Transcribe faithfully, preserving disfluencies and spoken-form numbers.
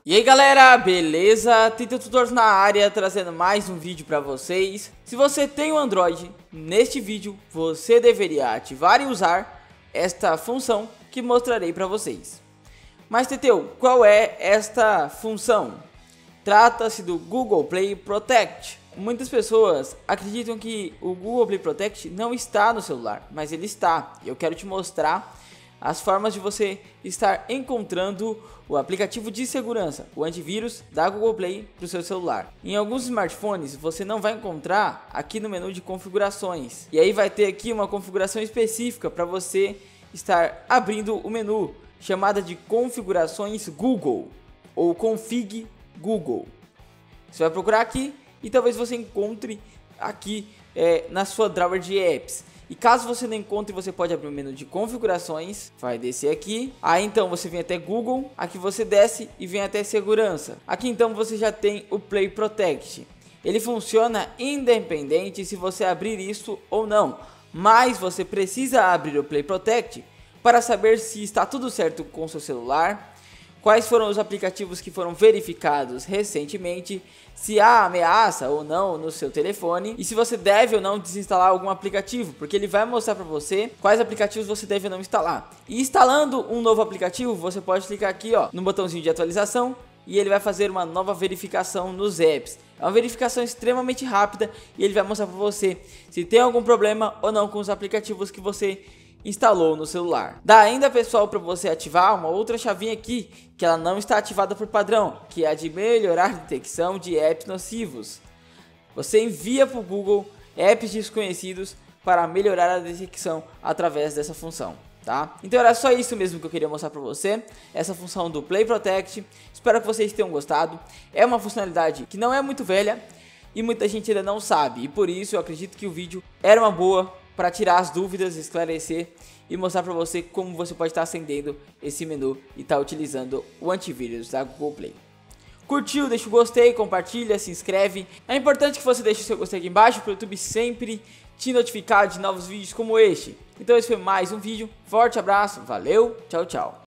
E aí galera, beleza? Tita Tutores na área, trazendo mais um vídeo para vocês. Se você tem um Android, neste vídeo você deveria ativar e usar esta função que mostrarei para vocês. Mas Teteu, qual é esta função? Trata-se do Google Play Protect. Muitas pessoas acreditam que o Google Play Protect não está no celular, mas ele está. E eu quero te mostrar as formas de você estar encontrando o aplicativo de segurança, o antivírus da Google Play para o seu celular. Em alguns smartphones você não vai encontrar aqui no menu de configurações. E aí vai ter aqui uma configuração específica para você estar abrindo o menu, chamada de configurações Google ou config Google. Você vai procurar aqui e talvez você encontre aqui é, na sua drawer de apps. E caso você não encontre, você pode abrir o menu de configurações, vai descer aqui, aí então você vem até Google, aqui você desce e vem até segurança. Aqui então você já tem o Play Protect. Ele funciona independente se você abrir isso ou não, mas você precisa abrir o Play Protect para saber se está tudo certo com o seu celular, quais foram os aplicativos que foram verificados recentemente, se há ameaça ou não no seu telefone e se você deve ou não desinstalar algum aplicativo, porque ele vai mostrar para você quais aplicativos você deve ou não instalar. E instalando um novo aplicativo, você pode clicar aqui ó, no botãozinho de atualização e ele vai fazer uma nova verificação nos apps. É uma verificação extremamente rápida e ele vai mostrar para você se tem algum problema ou não com os aplicativos que você instalou no celular. Dá ainda, pessoal, para você ativar uma outra chavinha aqui que ela não está ativada por padrão, que é a de melhorar a detecção de apps nocivos. Você envia para o Google apps desconhecidos para melhorar a detecção através dessa função, tá? Então era só isso mesmo que eu queria mostrar para você, essa função do Play Protect. Espero que vocês tenham gostado. É uma funcionalidade que não é muito velha e muita gente ainda não sabe, e por isso eu acredito que o vídeo era uma boa para tirar as dúvidas, esclarecer e mostrar para você como você pode estar acendendo esse menu e estar utilizando o antivírus da Google Play. Curtiu? Deixa o gostei, compartilha, se inscreve. É importante que você deixe o seu gostei aqui embaixo para o YouTube sempre te notificar de novos vídeos como este. Então esse foi mais um vídeo. Forte abraço, valeu, tchau, tchau.